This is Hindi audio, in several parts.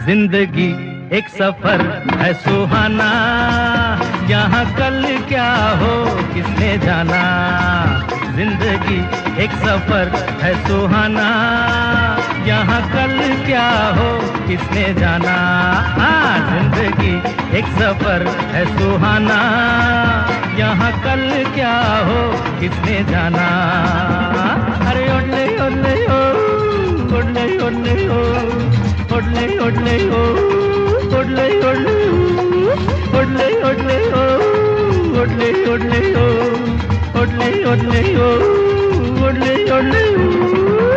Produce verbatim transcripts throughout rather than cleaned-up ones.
जिंदगी एक सफर है सुहाना, यहाँ कल क्या हो किसने जाना। जिंदगी एक सफर है सुहाना, यहाँ कल क्या हो किसने जाना। हाँ, जिंदगी एक सफर है सुहाना, यहाँ कल क्या हो किसने जाना। अरे ओले ओले ओ, ओले ओले ओ, ओले ओले ओ, ओले ओले ओ, ओले ओले ओ, ओले ओले ओ, ओले ओले ओ, ओले ओले ओ।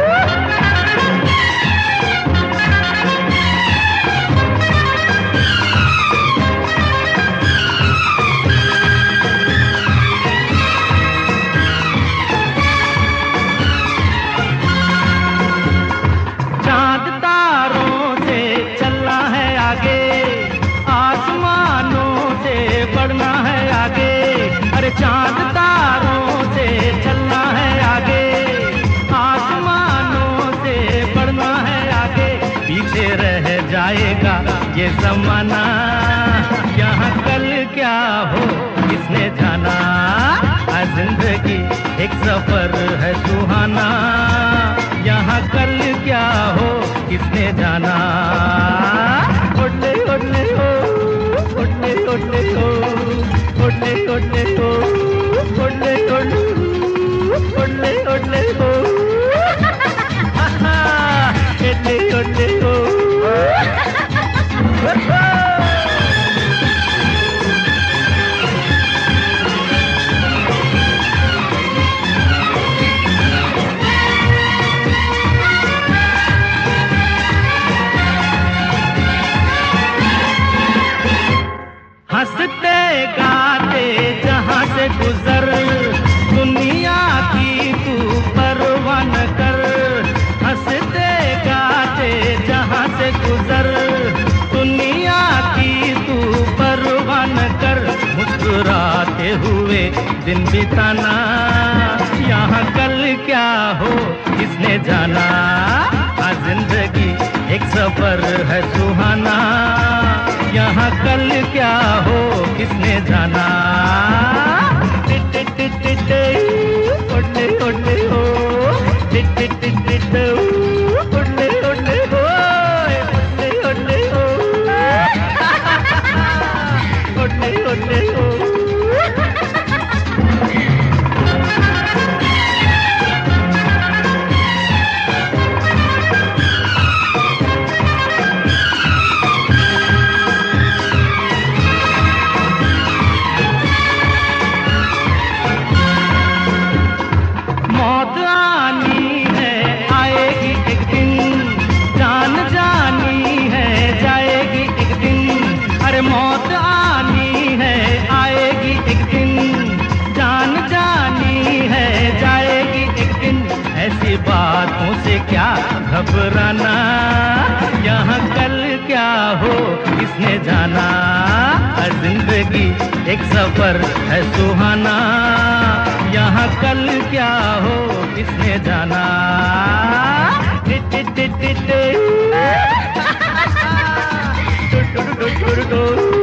चांद तारों से चलना है आगे, आसमानों से बढ़ना है आगे। अरे चांद तारों से चलना है आगे, आसमानों से बढ़ना है आगे। पीछे रह जाएगा ये ज़माना, यहाँ कल क्या हो किसने जाना। जिंदगी एक सफर है सुहाना, यहाँ कल क्या हो किसने जाना। ओले ओले ओ, ओले ओले ओ, ओले ओले ओ, ओले ओले ओ, ओले ओले ओ, ओले ओले ओ। हंसते गाते जहाँ से गुजर, दुनिया की तू परवाह न कर। हंसते गाते जहाँ से गुजर, दुनिया की तू परवाह न कर। मुस्कुराते हुए दिन बिताना, यहाँ कल क्या हो किसने जाना। हाँ, जिंदगी एक सफर है सुहाना, यहाँ कल क्या हो किसने जाना। टिट टिट टिट ओले ओले ओ, टिट टिट टिट ओले ओले ओ, ओले ओले ओ, ओले ओले ओ। मौत आनी है आएगी एक दिन, जान जानी है जाएगी एक दिन। अरे मौत आनी है आएगी एक दिन, जान जानी है जाएगी एक दिन। ऐसी बातों से क्या घबराना, यहाँ कल क्या हो किसने जाना। जिंदगी एक सफर है सुहाना, यहाँ कल क्या हो किसने जाना। Tit tit tit tit